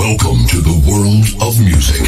Welcome to the world of music.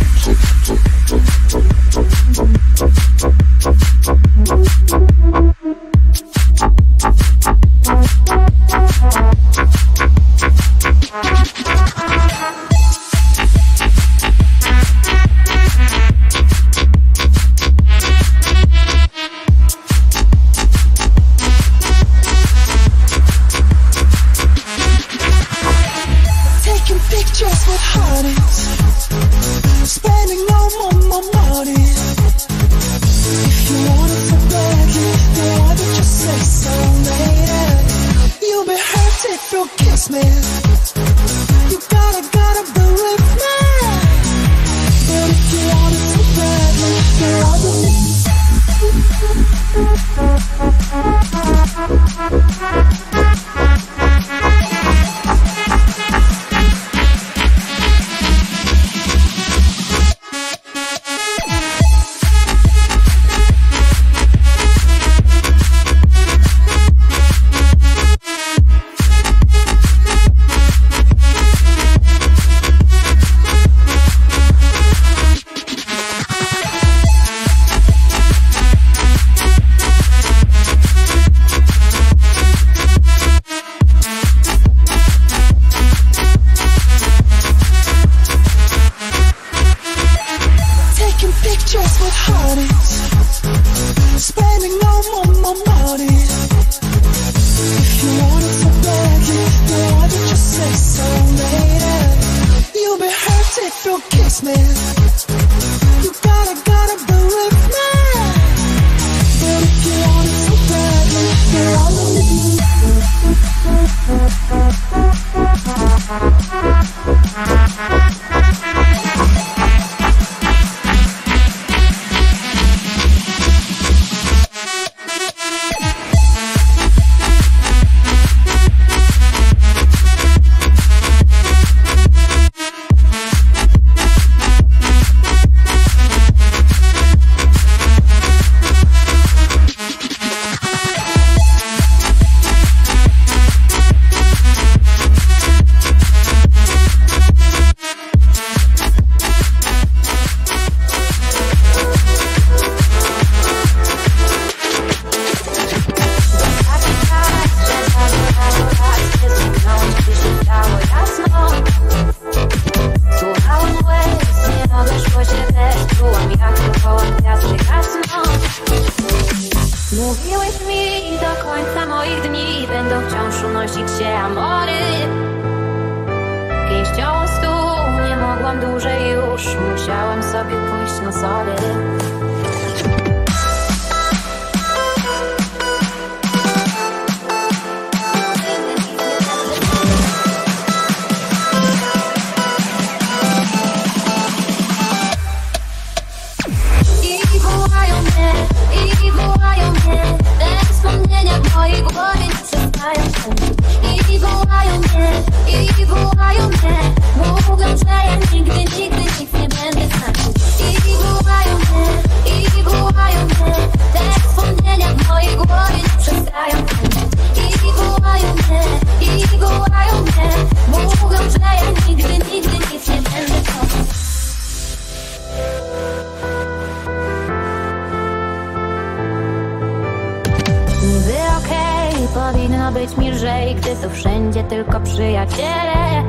Powinno być mi lżej, gdy tu wszędzie tylko przyjaciele.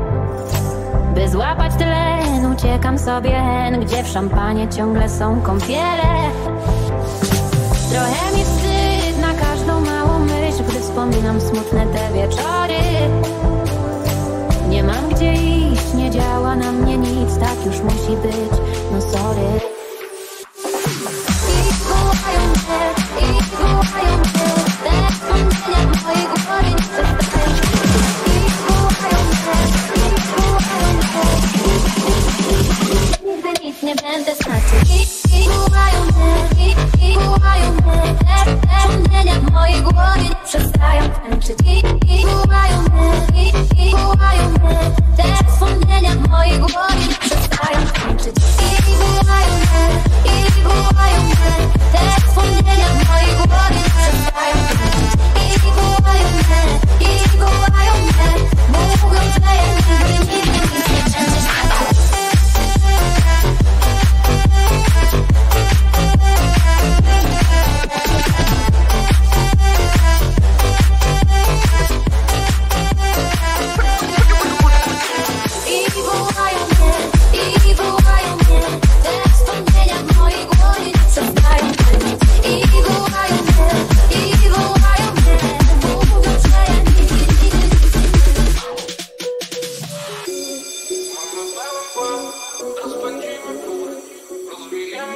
By złapać tlen, uciekam sobie hen, gdzie w szampanie ciągle są kąpiele. Trochę mi wstyd na każdą małą myśl, gdy wspominam smutne te wieczory. Nie mam gdzie iść, nie działa na mnie nic, tak już musi być, no sorry. I wołają mnie, te wspomnienia w mojej głowie nie przestają. I wołają mnie, nigdy nic nie będę znaczyć. I wołają mnie, te wspomnienia w mojej głowie nie przestają tańczyć. I wołają mnie, te wspomnienia w mojej głowie nie przestają tańczyć. I wołają mnie.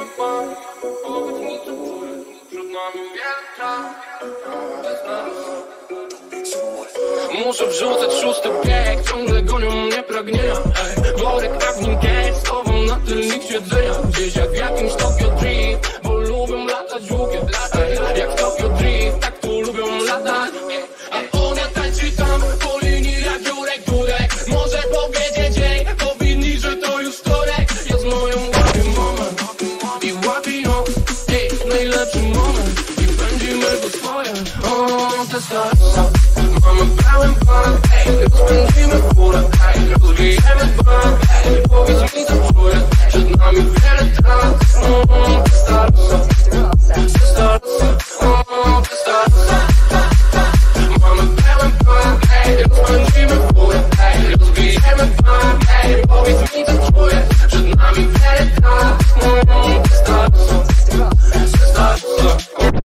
Muszę wrzucać szósty bieg, ciągle gonią mnie pragnienia. Worek, a w nim kek, schowam na tylnik siedzenia. Gdzieś jak w jakimś Tokyo Drift, bo lubią latać łukiem. Jak Tokyo Drift, tak tu lubią latać. A ona tańczy tam po linii jak Jurek Durek. Może powiedzieć jej, powinni, że to już wtorek. Ja z moją łapię moment i łapię ją. Najlepszy moment i będziemy go swoje. O, te stare. Mamy pełen plan, rozpędzimy w górę, rozwijemy plan. Powiedz mi, co czujesz, przed nami wiele tras. Te stare są, te stare są, te stare są. Mamy pełen plan, rozpędzimy w górę, rozwijemy plan. Powiedz mi, co czujesz, przed nami wiele tras. Te stare są, te stare są.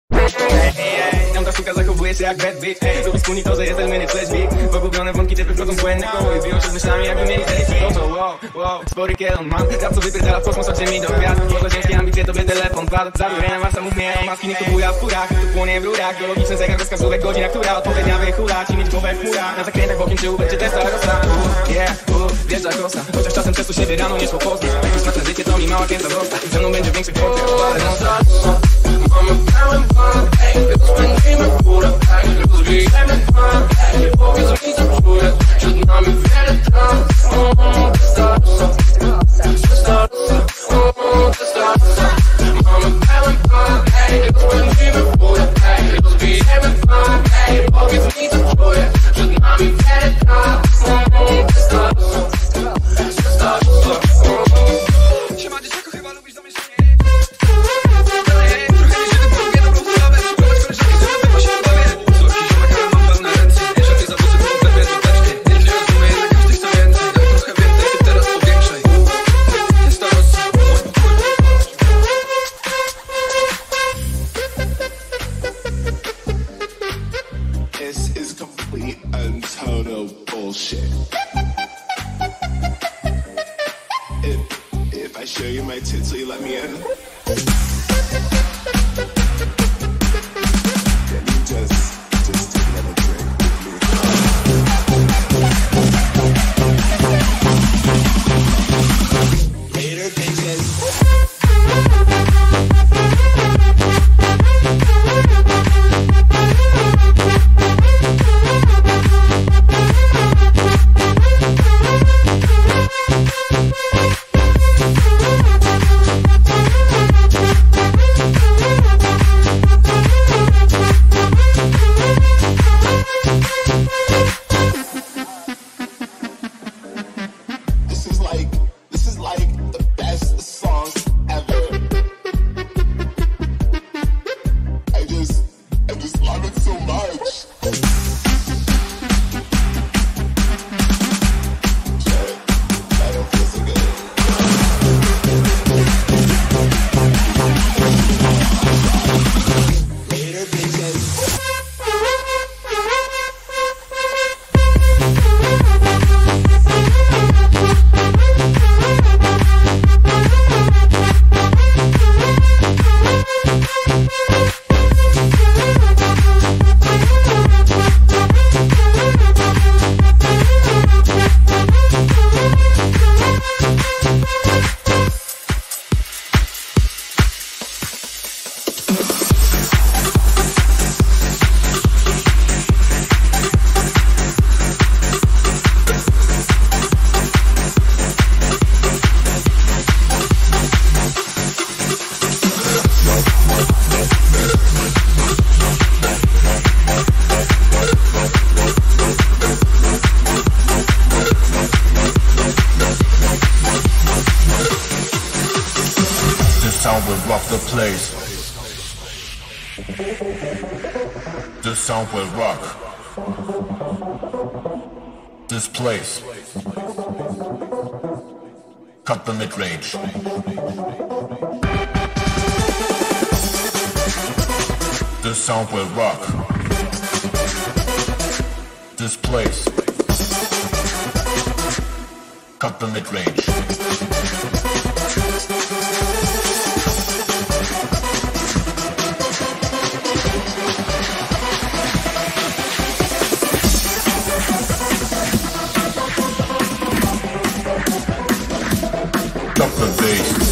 Ta sztuka zachowuje się jak bad bitch. Lubi wspólnik to, że jest elmeny flashback. Pogubione wątki ciepły wchodzą w błędne koły. Biją się z myślami jakby mieli selfie. To wow, spory kielon mam. Rap co wypierdala w kosmos od ziemi do gwiazd. Może ciężkie ambicje, tobie telefon padł. Zadurena masa mów mnie, maski nie kupuja w furach. Tu płonie w rurach, biologiczny zegar bez wskazówek. Godzina, która odpowiednia wychulać i mieć głowę w chmurach. Na zakrętach bokiem czy będzie testa rosa. Wjeżdża kosa. Chociaż czasem testu siebie rano nie szło poznać. Jak już na życie to mi mała pięta wzrosta. Ze mną będzie większy portret. Mamy pełen plan, rozpędzimy w górę, rozwijemy plan. Powiedz mi, co czujesz, przed nami wiele tras. Te stare są, te stare są, te stare są. Mamy pełen plan, rozpędzimy w górę, rozwijemy plan. Powiedz mi, co czujesz, przed nami wiele tras. Te stare są, te stare są. Siema dzieciaku, chyba lubisz zamieszanie. This sound will rock this place. Cut the mid-range. This sound will rock this place. Cut the mid-range. bass.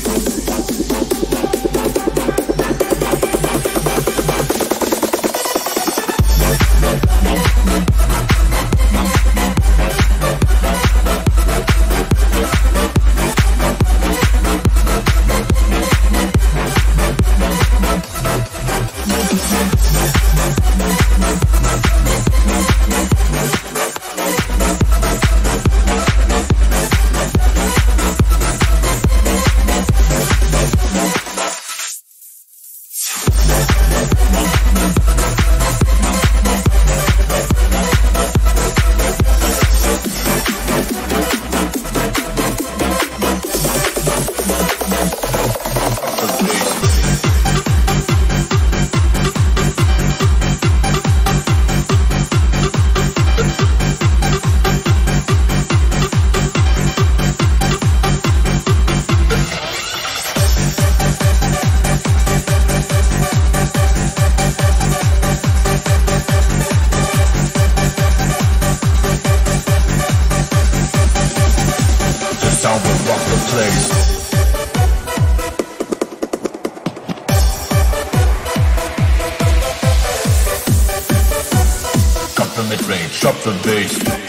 Drop the bass.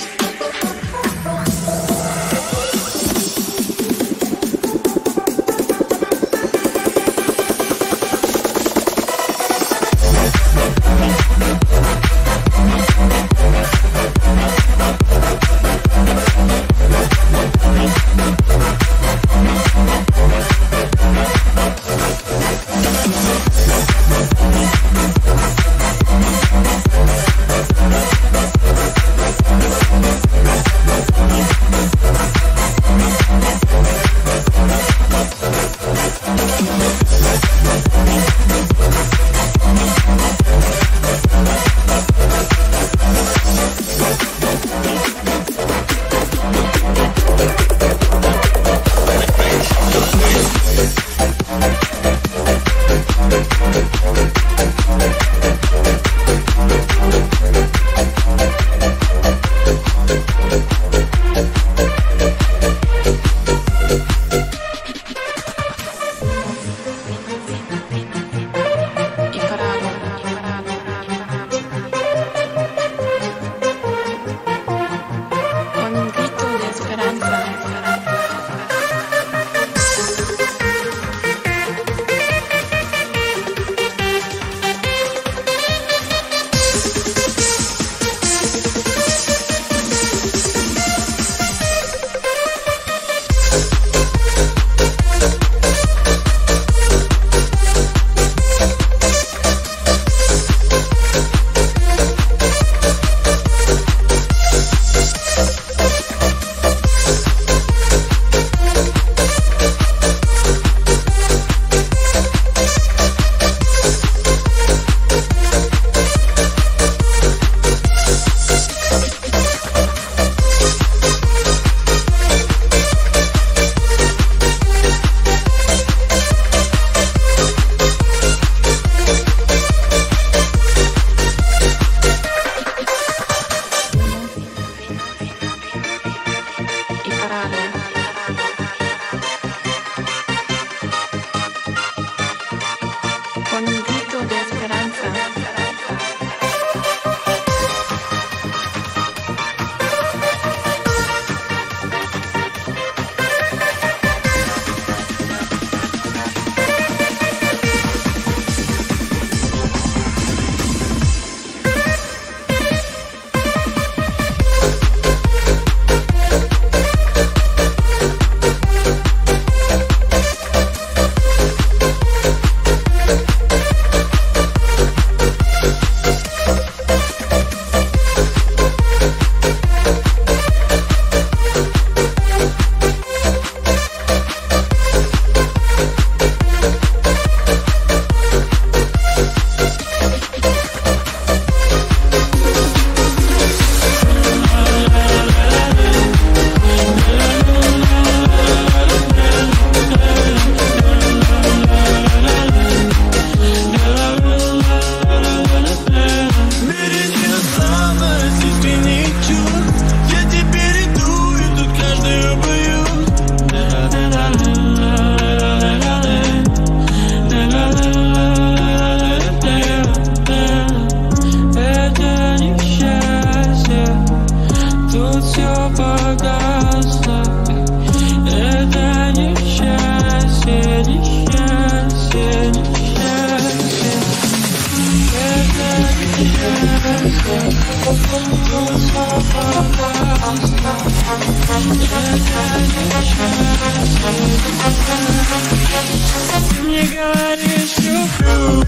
Ты мне говоришь, люблю.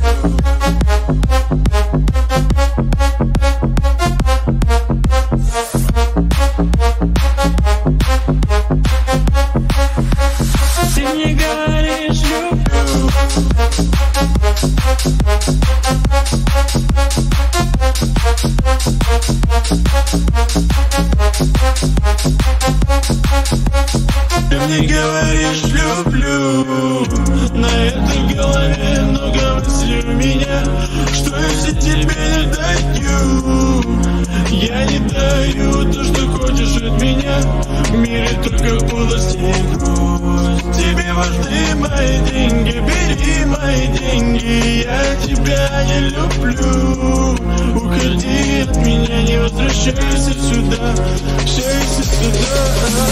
Ты мне говоришь, люблю. Ты мне говоришь, люблю. На этой голове много мыслей у меня. Что если тебе не даю? Я не даю то, что хочешь от меня. В мире только пулость и грусть. Тебе важны мои деньги, бери мои деньги. Я тебя не люблю. Уходи от меня, не возвращайся сюда. Возвращайся сюда.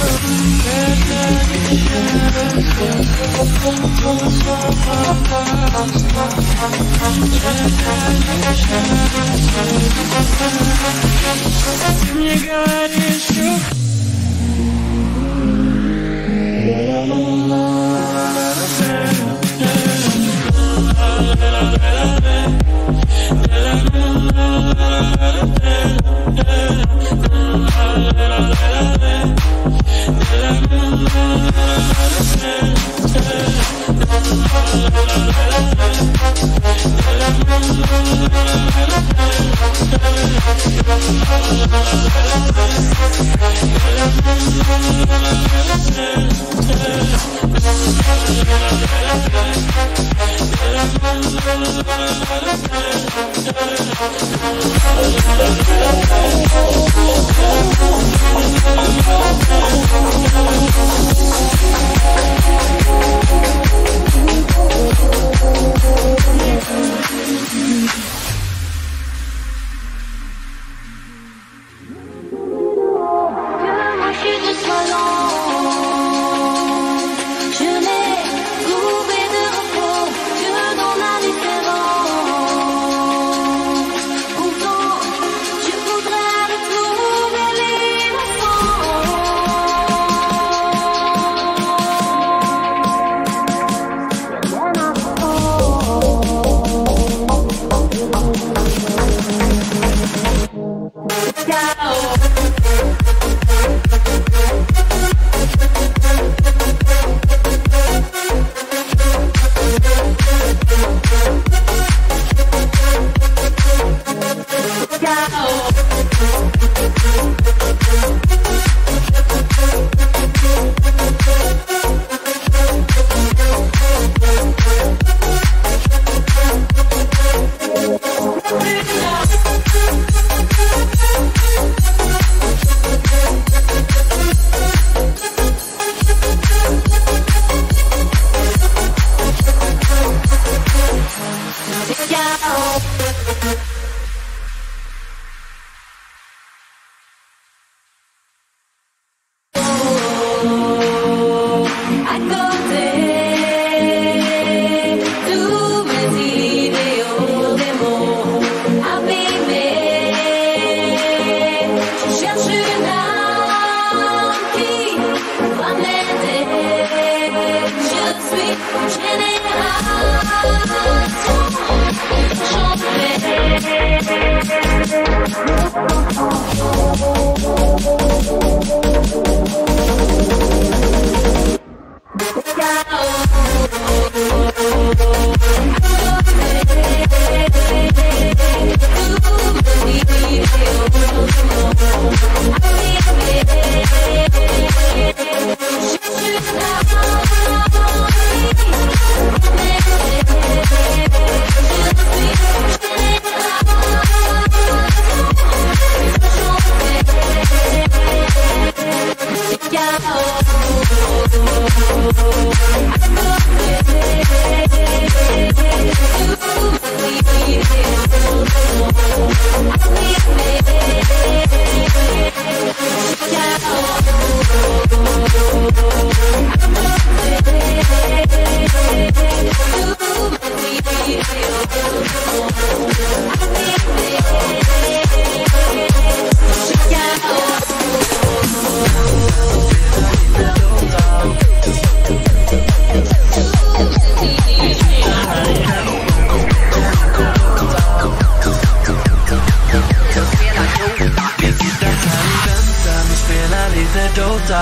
Ты мне говоришь,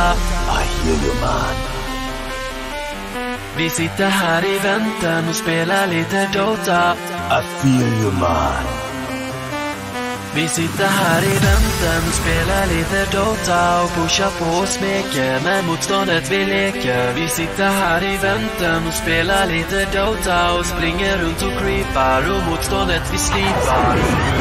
I hear you man. Vi sitter här i väntan och spelar lite Dota. I feel you man. Vi sitter här i väntan och spelar lite Dota och pushar på och smeker med motståndet vi leker. Vi sitter här i väntan och spelar lite Dota och springer runt och creepar och motståndet vi slipar.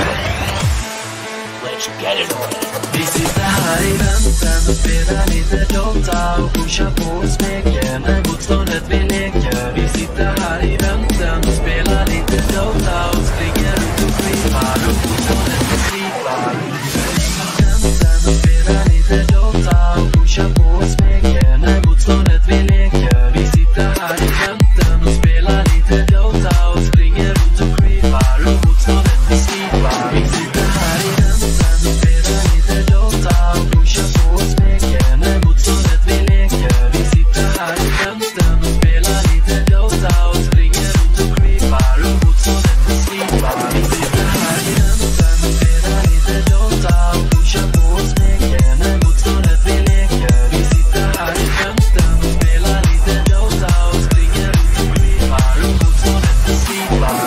Let's get it on. Vi sitter här i väntan och spelar lite Dota och pushar på och smeker med motståndet vi leker. Vi sitter här i väntan och spelar lite Dota och springer runt och creepar och motståndet vi slipar. Väntan och spelar lite Dota och pushar på och smeker med motståndet vi leker. Vi sitter här i väntan och spelar lite Dota och springer runt och creepar och motståndet vi slipar. Vi sitter här i väntan och spelar lite Dota och pushar på och smeker med motståndet vi leker. Vi sitter här i väntan och spelar lite Dota och springer runt och creepar och motståndet vi slipar. Vi sitter här i väntan och spelar lite Dota och pushar på och smeker med motståndet vi leker. Vi sitter här i väntan och spelar lite Dota och springer runt och creepar och motståndet vi slipar.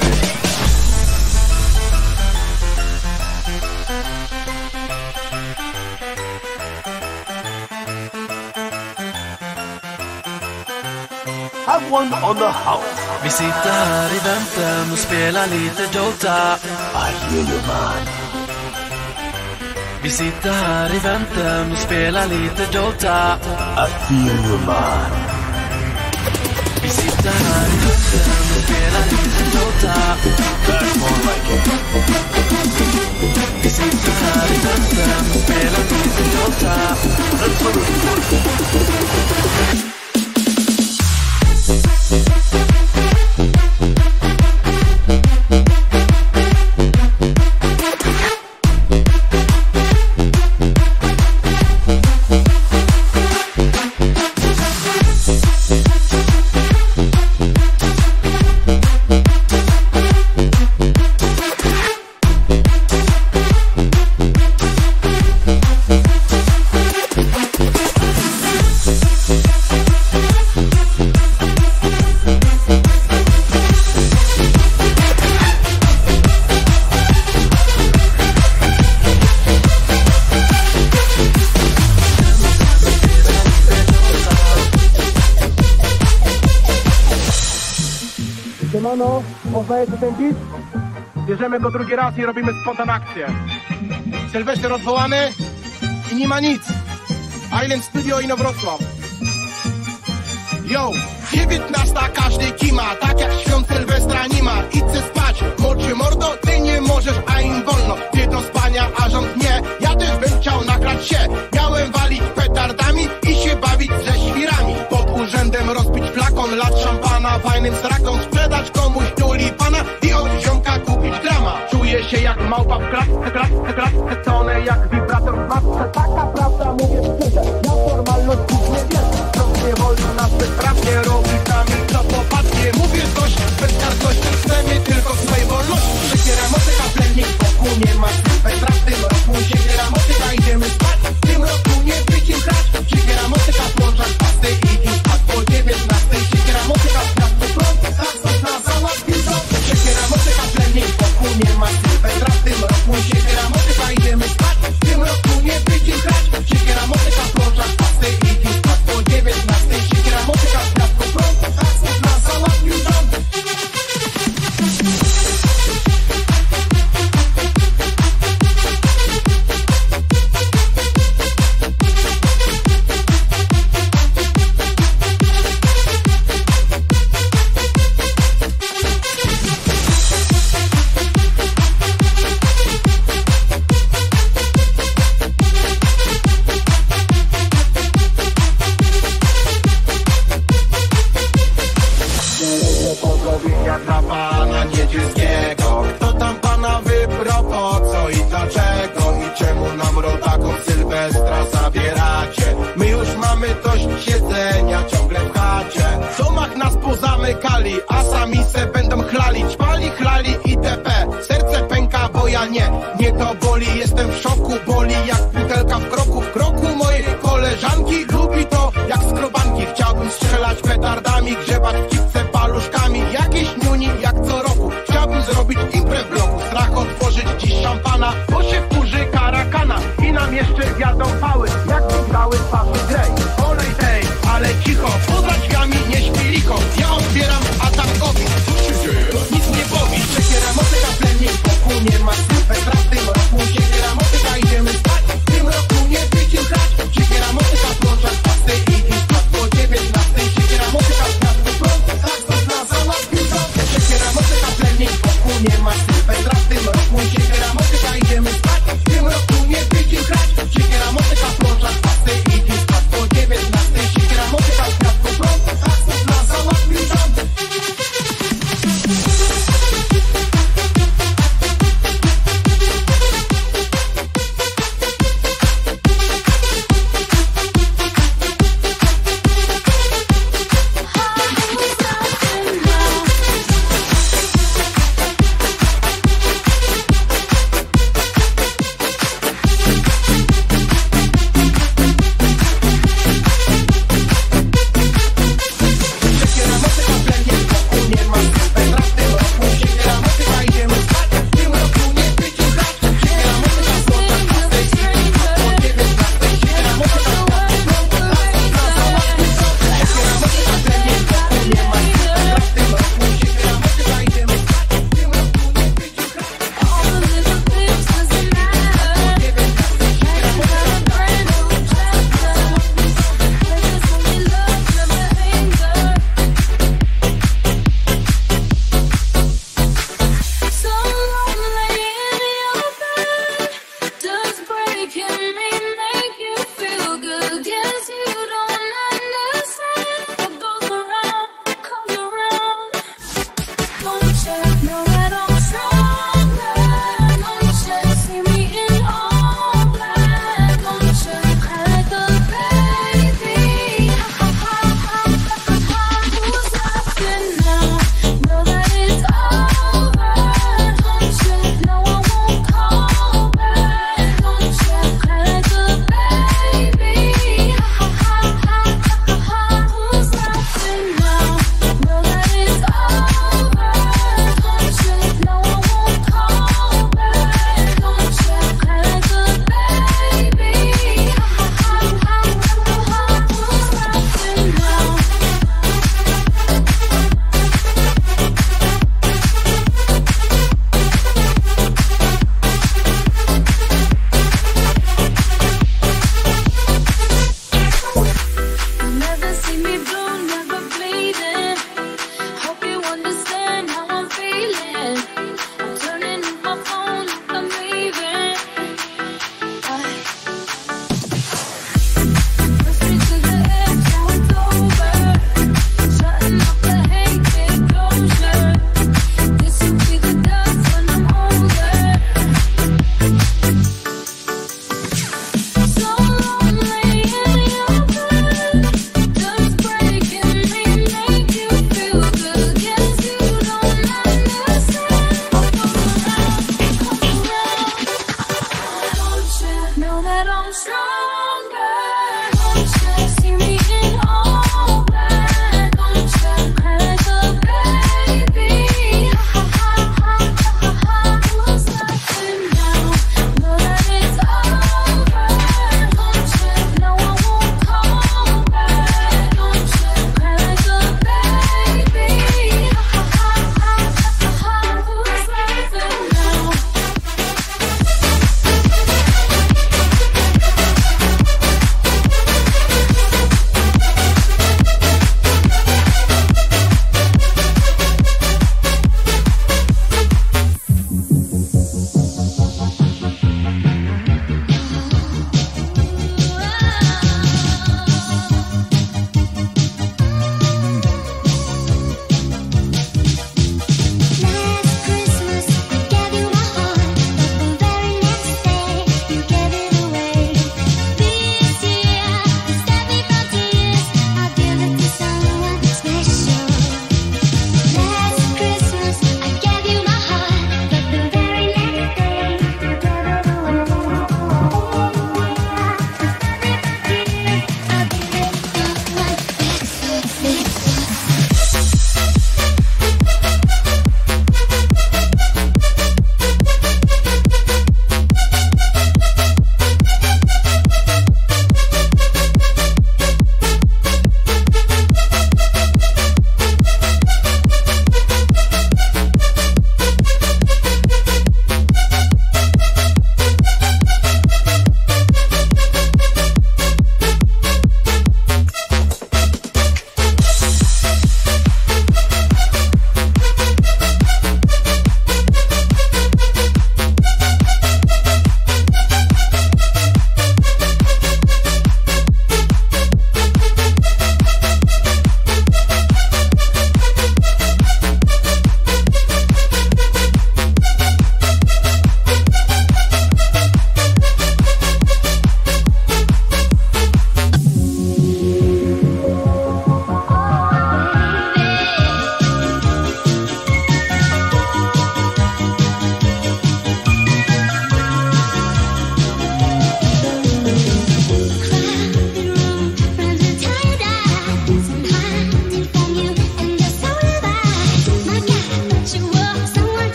Have one on the house. Vi sitter här i väntan och spelar lite Dota. I hear you man. Vi sitter här i väntan och spelar lite Dota. I feel you man. Vi sitter här i väntan och spelar lite Dota. That's more like it. Vi sitter här i väntan och spelar lite Dota. That's what it's Siemano, poznajecie ten beat? Bierzemy go drugi raz i robimy spontan akcję. Sylwester odwołany i nie ma nic. Island Studio Inowrocław. Yo, 19, każdy kima, tak jak świąt Sylwestra nie ma. Idźcie spać, młodszy mordo, ty nie możesz, a im wolno. Ty do spania, a rząd nie, ja też bym chciał nagrać się. Miałem walić petardami i się bawić ze świrami. Pod urzędem rozpić flakon, lat szampana, fajnym strakom, sprzedać komuś tulipana i od ziomka kupić grama. Czuję się jak małpa w klatce, tonę jak wibrator w matce. Taka prawda, mówię szczerze, ja formalności nie wierzę. Rząd nie wolno nas bezprawnie robić nami, co popadnie. Mówię coś, bezkarności chcemy tylko swojej wolności. Przeciera motyka, plemnik wokół nie ma Sylwestra. W tym roku się giera motyka, idziemy spać. W tym roku nie być im grać. Siekiera motyka, włączać pasty i spać po 19. Siekiera motyka, sprawdź do prąd, tak co na załatwił dom. Siekiera motyka, plemnik wokół nie ma Sylwestra. W tym roku się giera motyka, idziemy spać. W tym roku nie być im grać. Siekiera motyka, włączać pasty i spać po 19. Siekiera motyka, sprawdź do prąd, tak co na załatwił dom. Pozdrowienia dla pana Niedźwieckiego. Kto tam pana wybrał, po co i dlaczego? I czemu nam rodakom Sylwestra zabieracie? My już mamy dość siedzenia ciągle w chacie. W domach nas pozamykali, a sami se będą chlali, ćpali, chlali itp. Serce pęka, bo ja nie to boli. Jestem w szoku, boli jak butelka w kroku. W kroku mojej koleżanki